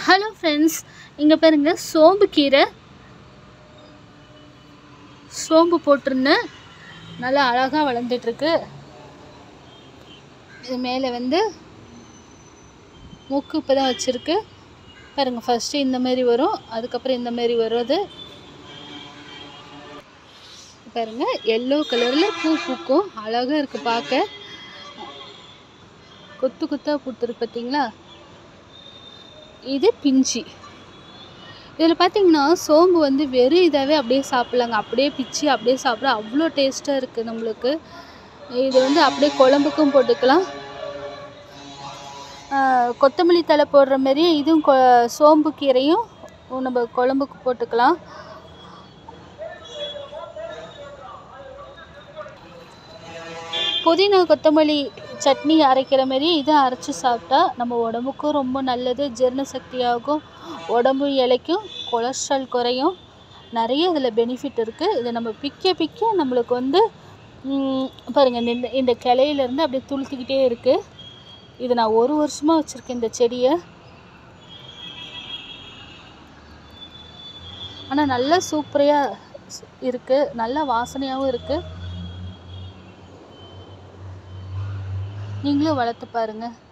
Hello friends, இங்கே பாருங்க சோம்பு கீரை. சோம்பு போட்டிருந்தேன், நல்லா அழகாக வளர்ந்துட்டுருக்கு. இது மேலே வந்து மூக்கு இப்போ தான் வச்சுருக்கு பாருங்கள். ஃபஸ்ட்டு இந்த மாதிரி வரும், அதுக்கப்புறம் இந்த மாதிரி வருது பாருங்கள். எல்லோ கலரில் பூ பூக்கும், அழகாக இருக்குது பார்க்க. கொத்து கொத்தாக பூத்துருக்கு பார்த்தீங்களா. இது பிஞ்சி. இதில் பார்த்தீங்கன்னா சோம்பு வந்து வெறும் இதாகவே அப்படியே சாப்பிட்லாங்க. அப்படியே பிச்சு அப்படியே சாப்பிட அவ்வளோ டேஸ்ட்டாக இருக்குது நம்மளுக்கு. இது வந்து அப்படியே குழம்புக்கும் போட்டுக்கலாம். கொத்தமல்லி தழை போடுற மாரி இதுவும் சோம்பு கீரையும் நம்ம குழம்புக்கு போட்டுக்கலாம். புதினா கொத்தமல்லி சட்னி அரைக்கிற மாரி இதை அரைச்சி சாப்பிட்டா நம்ம உடம்புக்கும் ரொம்ப நல்லது. ஜீரண சக்தியாகும், உடம்பு இளைக்கும், கொலஸ்ட்ரால் குறையும். நிறைய இதில் பெனிஃபிட் இருக்குது. இதை நம்ம பிக்க பிக்க நம்மளுக்கு வந்து பாருங்கள், இந்த கிளையிலேருந்து அப்படியே துளுத்திக்கிட்டே இருக்குது. இது நான் 1 வருஷமாக வச்சுருக்கேன் இந்த செடியை. ஆனால் நல்லா சூப்பராக இருக்குது, நல்லா வாசனையாகவும் இருக்குது. நீங்களும் வளர்த்து பாருங்கள்.